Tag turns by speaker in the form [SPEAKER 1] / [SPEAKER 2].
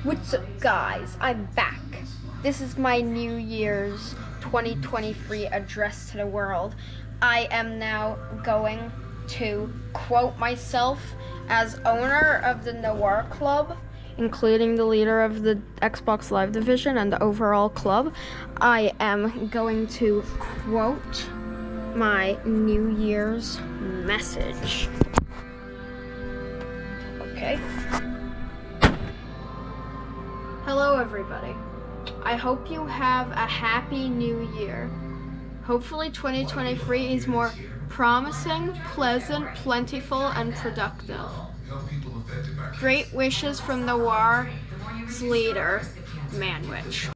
[SPEAKER 1] What's up, guys? I'm back. This is my New Year's 2023 address to the world. I am now going to quote myself as owner of the N01r Club, including the leader of the Xbox Live division and the overall club. I am going to quote my New Year's message. Okay. Hello, everybody. I hope you have a happy new year. Hopefully 2023 is more promising, pleasant, plentiful, and productive. Great wishes from the N01r's leader, Manwich.